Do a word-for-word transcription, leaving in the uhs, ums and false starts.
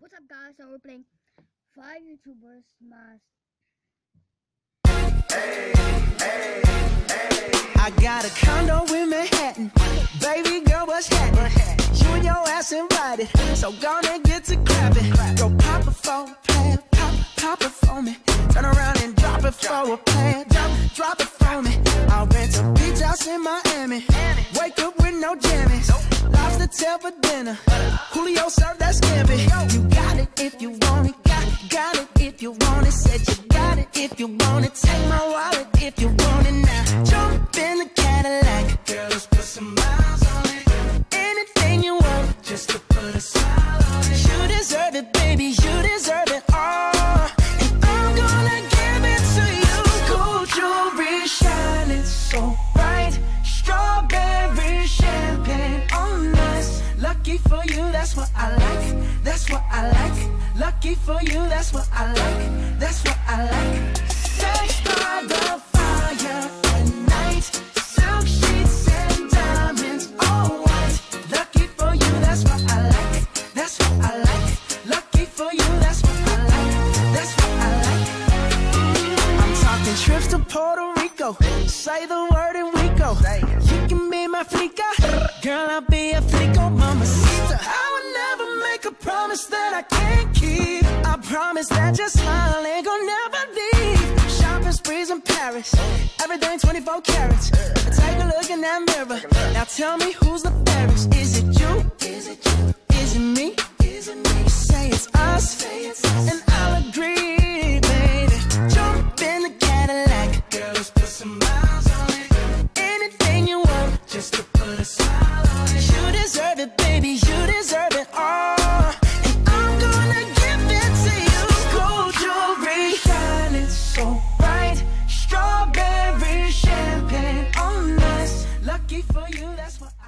What's up, guys? So we're playing five YouTubers Mask. I got a condo in Manhattan. Baby girl, what's happening? You and your ass invited, so gonna get to clapping. Go pop it for a plan, pop, pop it for me. Turn around and drop it for a plan, drop, drop it for me. I'll rent a beach house in Miami. Wake up with no jammies. Lobster tail for dinner. Julio served that scampi. You got it if you want it. Got, got it if you want it. Said you got it if you want it. Take my wallet if you want it now. Jump in the Cadillac. Girl, let's put some miles on it. Anything you want, just to put a smile on it. You deserve it, baby. You deserve it all. And I'm gonna give it to you. Gold jewelry shining so bright. Strawberry champagne on us. Lucky for you, that's what I like. That's what I like. Lucky for you, that's what I like. That's what I like. Sex by the fire at night. Silk sheets and diamonds, all white. Lucky for you, that's what I like. That's what I like. Lucky for you, that's what I like. That's what I like. I'm talking trips to Puerto Rico. Say the word and we go. You can be my flica. Girl, I'll be a flico, mamacita. I would never make a promise that I can't keep. I promise that your smile ain't gonna never leave. Shopping sprees in Paris, everything twenty-four carats. Take a look in that mirror. Now tell me who's the fairest. Is it you? Is it you? Is it me? Is it me? Say it's us, and I'll agree, baby. Jump in the Cadillac. Girl, let's put some miles on it. Anything you want, just to put a smile on it. You deserve it, baby. You deserve it all. And I'm gonna give it to you. Gold jewelry shining so bright. Strawberry champagne on us. Lucky for you, that's what I